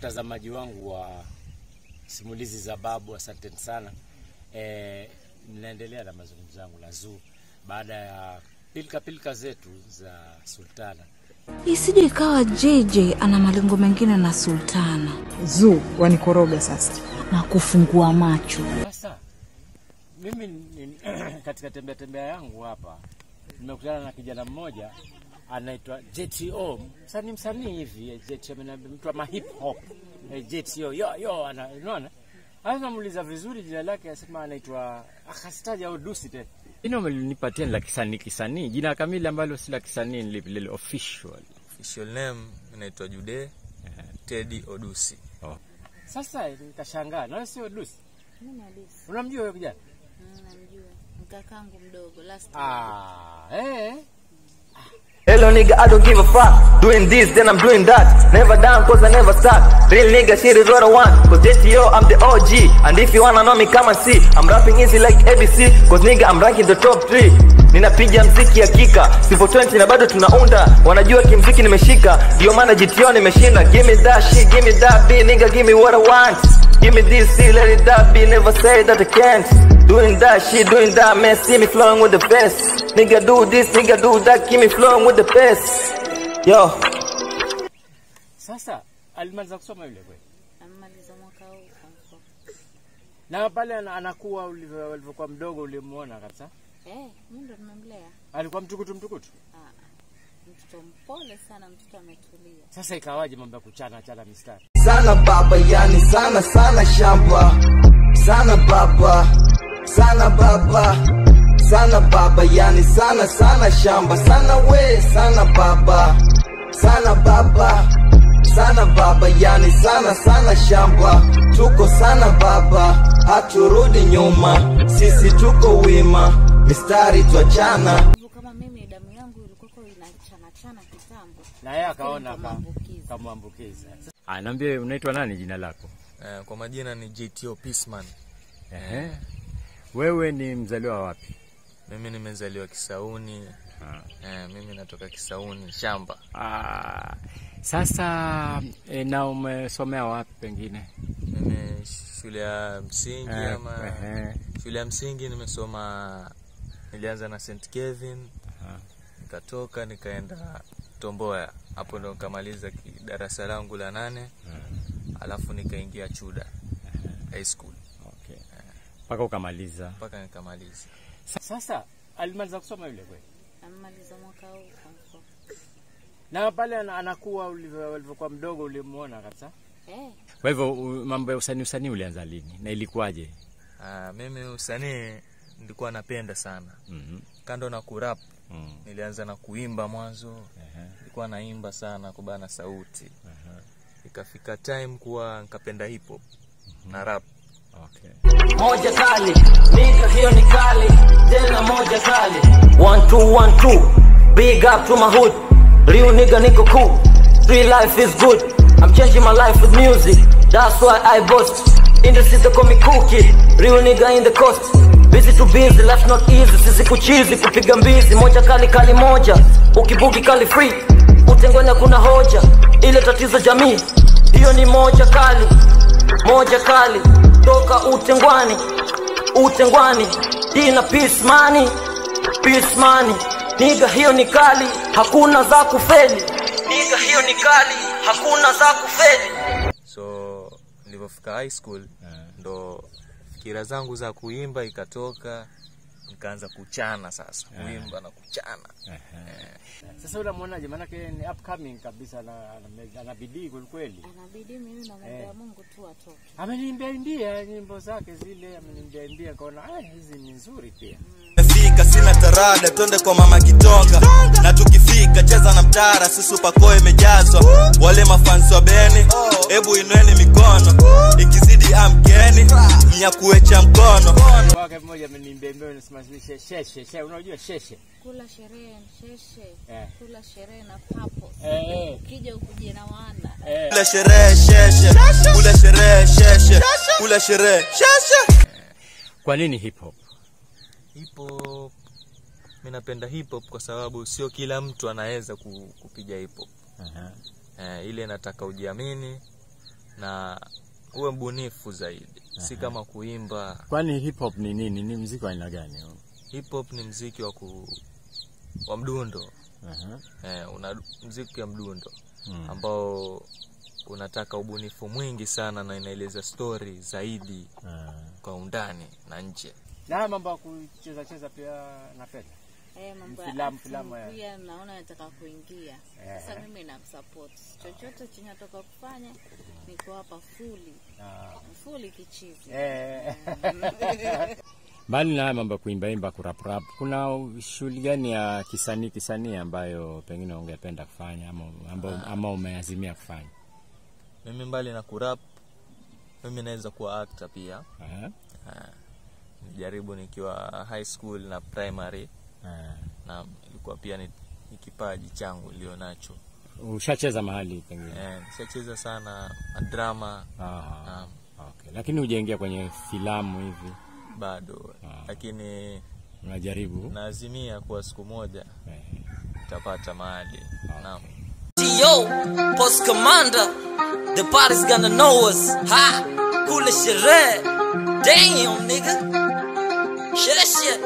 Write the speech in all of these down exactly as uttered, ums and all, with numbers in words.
watazamaji wangu wa simulizi za babu, asanteni sana. Eh, ninaendelea na mazungumzo yangu na Zuu baada ya pilika pilika zetu za Sultana. Isije ikawa J J ana malengo mengine na Sultana. Zuu wanikoroga sasa na kufungua macho. Sasa mimi ni, katika tembea tembea yangu hapa nimekutana na kijana mmoja anaitwa J T O. Msanii msanii hivi J T O, mtu wa hip hop. J T O yo yo ana unaona? Anamuuliza vizuri jina lake, anasema anaitwa akasitaja Odusi tena. Ino mlinipatia la kisanii kisanii. Jina kamili ambalo si la kisanii ni lile official. Official name inaitwa Jude Teddy Odusi. Oh. Sasa nikashangaa, na si Odusi? Mimi Odusi. Unamjua wewe kijana? Namjua. Mkakangu mdogo last time. Ah, eh. Hello nigga, I don't give a fuck. Doing this, then I'm doing that. Never down cause I never start. Real nigga, shit is what I want. Cause J T O, I'm the O G. And if you wanna know me, come and see. I'm rapping easy like A B C. Cause nigga, I'm ranking the top three. Ninapiga mziki ya kika Sipo twenty na bado tunaunda. Wanajua kimziki nimeshika. Ndio maana J T O nimeshinda. Give me that shit, give me that beat. Nigga, give me what I want. Give me this shit, let it that be. Never say that I can't. Doing that shit, doing that man. See me flowing with the best. Nigga do this, nigga do that. Keep me flowing with the best. Yo. Sasa alimaliza kusoma yule kweli? Amaliza mwaka huu form four. Na pale anakuwa ulivyokuwa mdogo ulimuona kabisa? Eh, mimi ndo nimemlea. Alikuwa mtukutu mtukutu? Ah. Mtoto mpole sana, mtoto ametulia. Sasa ikawaje mambo ya kuchana chana mistari? Sana baba, yani sana sana shamba. Sana baba. Sana baba. Sana baba, yani sana sana shamba. Sana we, sana baba. Sana baba. Sana baba, yani sana sana shamba. Tuko sana baba, haturudi nyuma. Sisi tuko wima, mistari tuachana. Kama mimi damu yangu ilikuwa inachana chana kitambo. Na yeye akaona kamwambukiza. Ah, niambie unaitwa nani jina lako? Eh, kwa majina ni J T O PEACEMAN. Ehe. Wewe ni mzaliwa wapi? Mimi nimezaliwa Kisauni. Ah. Eh, mimi natoka Kisauni shamba. Ah. Sasa e, na umesomea wapi pengine? Mimi shule ya msingi eh, ama eh. Shule ya msingi nimesoma, nilianza na Saint Kevin. Aha. Nikatoka nikaenda Tomboya. Hapo ndo nikamaliza darasa langu la nane. Aha. Alafu nikaingia Chuda. Aha. High school. Okay. Paka ukamaliza. Paka nikamaliza. Sasa alimaliza kusoma yule kweli? Amaliza mwaka huu form four. Na pale anakuwa ulivyokuwa mdogo ulimuona kabisa? Eh. Kwa hivyo mambo ya usanii usanii ulianza lini na ilikuwaje? Ah, mimi usanii nilikuwa napenda sana. Mhm. Kando na kurap, mm. nilianza na kuimba mwanzo. Uh-huh. Nilikuwa naimba sana kubana sauti. Uh-huh. Ikafika time kuwa nikapenda hip hop uh-huh. na rap. Okay. Moja kali, nigga hiyo ni kali, tena moja kali. One two one two. Big up to my hood. Real nigga niko cool. Real life is good. I'm changing my life with music. That's why I boast. In the city call me cookie. Real nigga in the coast. Busy to busy, life not easy. Sisi kuchizi, kupiga mbizi. Moja kali kali moja. Ukibuki kali free. Utengwenya kuna hoja. Ile tatizo jamii. Hiyo ni moja kali. Moja kali. Toka utengwani. Utengwani. Dina PEACEMAN. PEACEMAN. Nigga hiyo ni kali, hakuna za kufeli. Nigga hiyo ni kali, hakuna za kufeli. So nilipofika high school yeah. ndo fikira zangu za kuimba ikatoka, nikaanza kuchana sasa, yeah. kuimba na kuchana. Yeah. Yeah. Sasa unamwonaje, maana yake ni upcoming kabisa na anabidii kweli? Anabidii, mimi naomba yeah. Mungu tu atoke. Ameniimbia imbia nyimbo zake zile, ameniimbia imbia kaona ah hizi ni nzuri pia. Fika sina tarada, twende kwa mama Kitonga. Na tukifika cheza na mtara, sisi pako imejazwa. Wale mafansi wa Beni, hebu inueni mikono. Ikizidi amkeni, mnyakuecha mkono. Wake mmoja ameniimbia imbia anasema sheshe sheshe, unajua sheshe? Kula sherehe sheshe, yeah. Kula sherehe na papo. Eh eh. Ukija ukuje na wana. Eh. Kula sherehe sheshe, kula sherehe sheshe, kula sherehe sheshe. Kwa nini hip hop? Hip hop, mimi napenda hip hop kwa sababu sio kila mtu anaweza kupiga hip hop. Uh-huh. Eh, ile nataka ujiamini, na uwe mbunifu zaidi. Si uh-huh. kama kuimba. Kwani hip hop ni nini? Ni muziki wa aina gani? Hip hop ni muziki wa ku wa mdundo. Uh-huh. Eh, una muziki wa mdundo hmm. ambao unataka ubunifu mwingi sana na inaeleza story zaidi uh-huh. kwa undani na nje. Na mambo ya kucheza cheza pia napenda. Eh, mambo filamu filamu ya. Pia naona nataka kuingia. Sasa mimi nakusupport. Chochote chenye nataka kufanya niko hapa fully. Ah. Fully kichizi. Eh. Bali na mambo kuimba imba kurap rap, kuna shughuli gani ya kisanii kisanii ambayo pengine ungependa kufanya ama ambao ama umeazimia kufanya? Mimi mbali na kurap, mimi naweza kuwa actor pia. Aha. Ah. Nijaribu nikiwa high school na primary. Ah. Na ilikuwa pia ni, ni kipaji changu nilionacho. Ushacheza mahali pengine? Eh, nishacheza sana drama. Ah. Okay. Lakini hujaingia kwenye filamu hivi? Bado. Ah. Lakini unajaribu? Naazimia kwa siku moja nitapata eh. mahali. Ah. Naam. J T O Post Commander, the party's gonna know us. Ha! Kule sherehe. Damn nigga. Sherehe shit.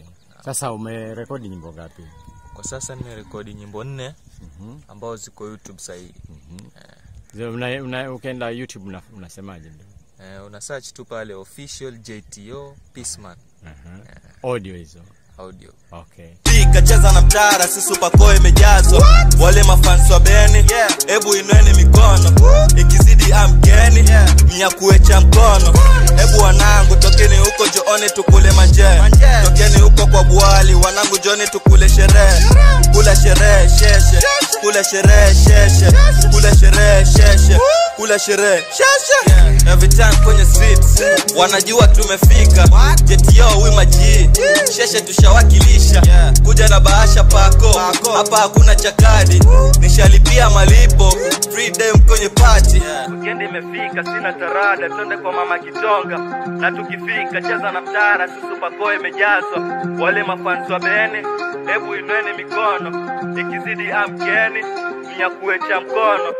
Sasa umerekodi nyimbo ngapi? Kwa sasa nimerekodi nyimbo nne mhm ambao ziko YouTube sasa hivi. Mhm. Eh. Una, una ukaenda YouTube una, unasemaje ndio? Eh, una search tu pale official J T O Peaceman. Mhm. Uh-huh. Eh. Audio hizo. Audio. Okay. Pika cheza na mtara sisi upako imejazwa. Wale mafansi wa beni, hebu yeah. Inweni mikono. Ikizidi amkeni, yeah. Mia kuecha mkono. Hebu wanangu tokeni huko joone tukule manje. Tokeni huko kwa buali wanangu joone tukule sherehe. Kula sherehe sheshe. Kula sherehe sheshe. Kula sherehe sheshe. Kula sherehe sheshe. Every time kwenye streets wanajua tumefika. J T O we maji. Sheshe tushawakilisha. Kuja na bahasha pako. Hapa hakuna chakadi. Nishalipia malipo. Freedom kwenye party. Weekend imefika sina tarada. Twende kwa mama Kitonga. Na tukifika cheza na mtara sisi upako imejazwa. Wale mafansi wa beni, hebu inweni mikono. Ikizidi amkeni, mia kuecha mkono.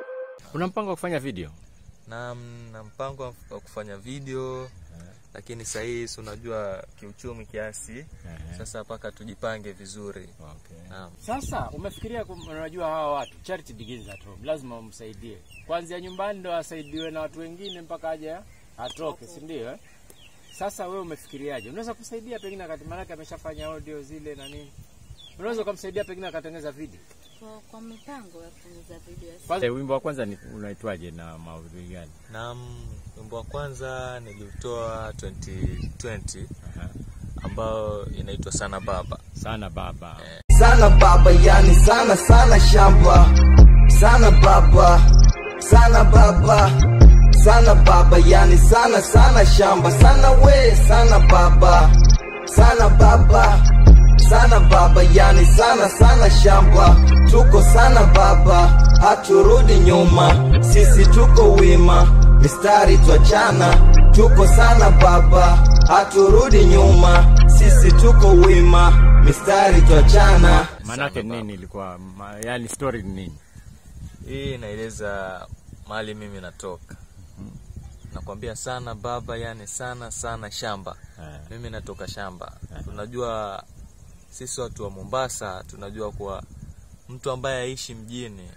Una mpango wa kufanya video? Na na mpango wa kufanya video, yeah. Lakini sasa hii unajua kiuchumi kiasi. Yeah. Sasa paka tujipange vizuri. Okay. Naam. Sasa umefikiria unajua hawa watu charity begins at home. Lazima umsaidie. Kuanzia nyumbani ndo asaidiwe na watu wengine mpaka aje atoke, si ndio eh? Sasa wewe umefikiriaje? Unaweza kusaidia pengine wakati manake ameshafanya audio zile na nini? Unaweza kumsaidia pengine akatengeneza video. Kwa, kwa mipango ya kutengeneza video. Kwanza wimbo wa kwanza ni unaitwaje na maudhui gani? Naam, wimbo wa kwanza niliutoa twenty twenty. Uh-huh. Ambao inaitwa Sana Baba. Sana Baba. Eh. Sana Baba yani sana sana shamba. Sana Baba. Sana Baba. Sana Baba yani sana sana shamba. Sana we sana Baba. Sana Baba. Sana Baba yani sana sana shamba. Tuko sana Baba, haturudi nyuma. Sisi tuko wima, mistari tuachana. Tuko sana Baba, haturudi nyuma. Sisi tuko wima, mistari tuachana. Manake nini ilikuwa ma, yani story ni nini? Hii inaeleza mahali mimi natoka. Hmm. Nakwambia sana Baba yani sana sana shamba. Yeah. Mimi natoka shamba. Yeah. Tunajua sisi watu wa Mombasa tunajua kwa mtu ambaye aishi mjini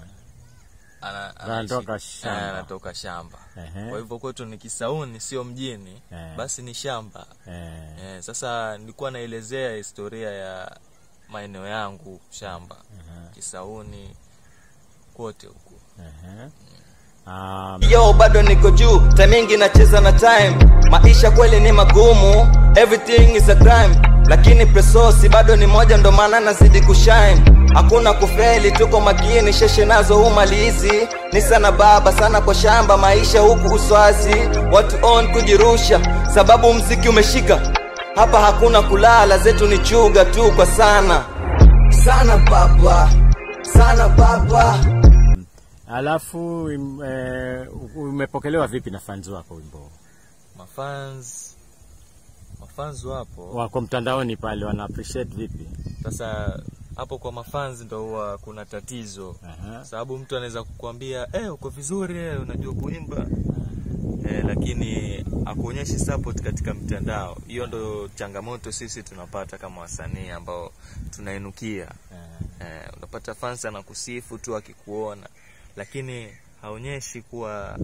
ana anatoka shamba, anatoka shamba. Uh-huh. Kwa hivyo kwetu ni Kisauni sio mjini, uh-huh. Basi ni shamba. Uh-huh. Eh, sasa nilikuwa naelezea historia ya maeneo yangu shamba. Uh-huh. Kisauni kote huko. Uh-huh. Um, Yo bado niko juu, timing inacheza na time. Maisha kweli ni magumu, everything is a crime. Lakini presosi bado ni moja ndo maana nazidi kushine. Hakuna kufeli, tuko makini, sheshe nazo umalizi. Ni sana Baba, sana kwa shamba, maisha huku uswazi. Watu on kujirusha, sababu mziki umeshika. Hapa hakuna kulala, zetu ni chuga tu kwa sana. Sana Baba, sana Baba. Alafu umepokelewa uh, vipi na fans wako wimbo? Mafans mafans wapo wako mtandaoni pale wana appreciate vipi? Sasa hapo kwa mafans ndo huwa kuna tatizo. Uh-huh. Sababu mtu anaweza kukuambia eh uko vizuri eh unajua kuimba. Eh, lakini akuonyeshi support katika mtandao. Hiyo ndo changamoto sisi tunapata kama wasanii ambao tunainukia. Eh, unapata fans anakusifu tu akikuona, lakini haonyeshi kuwa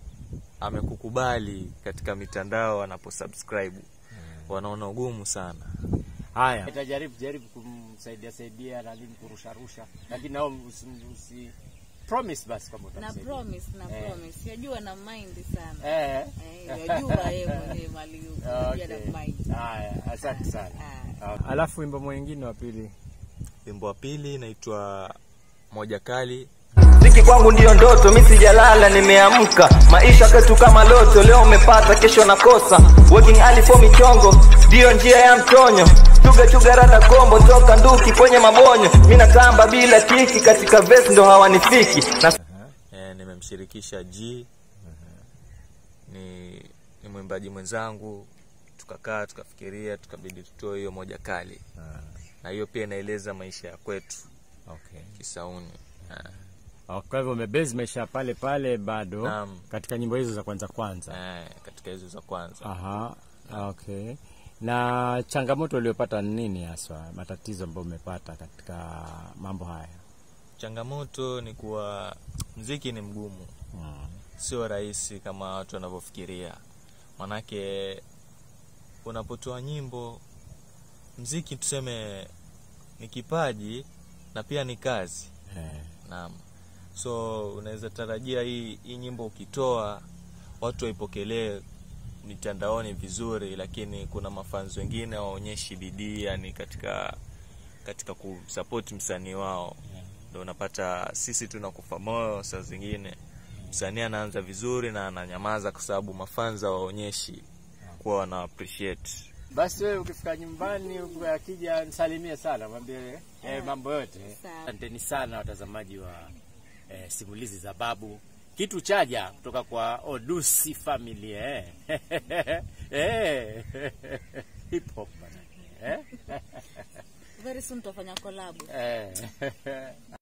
amekukubali katika mitandao anaposubscribe. Wanaona ugumu sana. Haya, nitajaribu jaribu kumsaidia saidia na nini kurusha rusha. Lakini nao usi, usi promise basi kama utamsaidia. Na promise na eh. promise. Yajua na mind sana. Eh. Eh, yajua yeye mwenyewe mali yuko. Okay. Na mind. Haya, asante sana. Okay. Alafu wimbo mwingine wa pili. Wimbo wa pili inaitwa Moja Kali. Ziki kwangu ndio ndoto, mimi sijalala nimeamka. Maisha kwetu kama loto, leo umepata kesho nakosa. Working early for michongo, ndio njia ya mtonyo. Chuga chuga rada kombo, toka nduki kwenye mabonyo. Mimi natamba bila kiki, katika verse ndo hawanifiki. Na uh-huh. eh, nimemshirikisha G. Uh-huh. Ni ni mwimbaji mwenzangu. Tukakaa tukafikiria, tukabidi tutoe hiyo Moja Kali. Uh-huh. Na hiyo pia inaeleza maisha ya kwetu. Okay. Kisauni. Uh-huh. Kwa hivyo umebase maisha pale pale bado. Naam. Katika nyimbo hizo za kwanza kwanza. Eh, katika hizo za kwanza. Aha. Okay. Na changamoto uliyopata nini haswa? Matatizo ambayo umepata katika mambo haya? Changamoto ni kuwa muziki ni mgumu. Hmm. Sio rahisi kama watu wanavyofikiria. Manake unapotoa nyimbo, muziki tuseme ni kipaji na pia ni kazi. Eh. Naam. So unaweza tarajia hii, hii nyimbo ukitoa watu waipokelee mitandaoni vizuri, lakini kuna mafans wengine waonyeshi bidii yani katika katika kusupport msanii wao. Ndio unapata sisi tunakufa moyo saa zingine. Msanii anaanza vizuri na ananyamaza kwa sababu mafans waonyeshi kwa wana appreciate. Basi wewe ukifika nyumbani akija nisalimie sana, mwambie eh, mambo yote. Asanteni sana watazamaji wa eh, simulizi za babu. Kitu chaja kutoka kwa Odusi family eh. Eh. Hip hop bana. Eh. Very soon tutafanya collab. Eh.